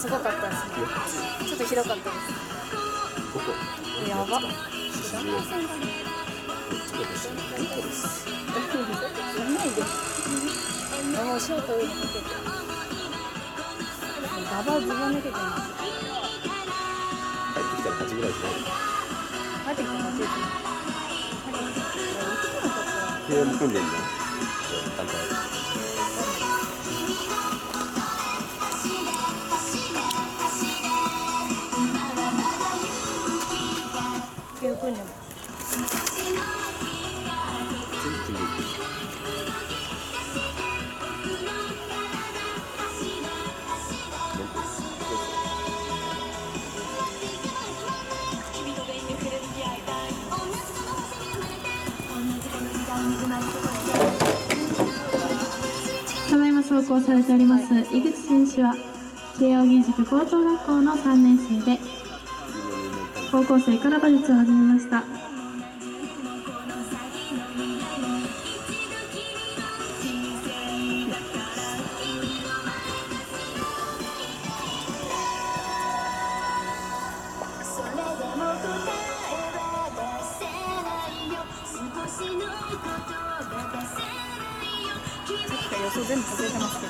すごかったですね。ちょっとひどかったです。やば。やんないで。もうショート上にかけて。ババズボン抜けてます。 帰ってきたら8ぐらいじゃない。 帰ってきたら8ですね。 平和訓練じゃん。団体。 平和訓練。 ただいま走行されております井口選手は慶應義塾高等学校の3年生で高校生から馬術を始めました。 予想全部外れてますけど。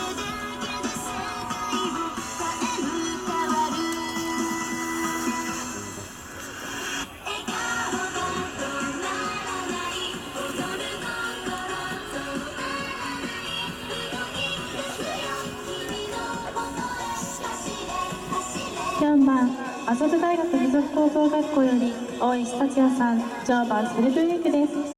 4番麻布大学附属高等学校より大石達也さん、乗馬セルフウィークです。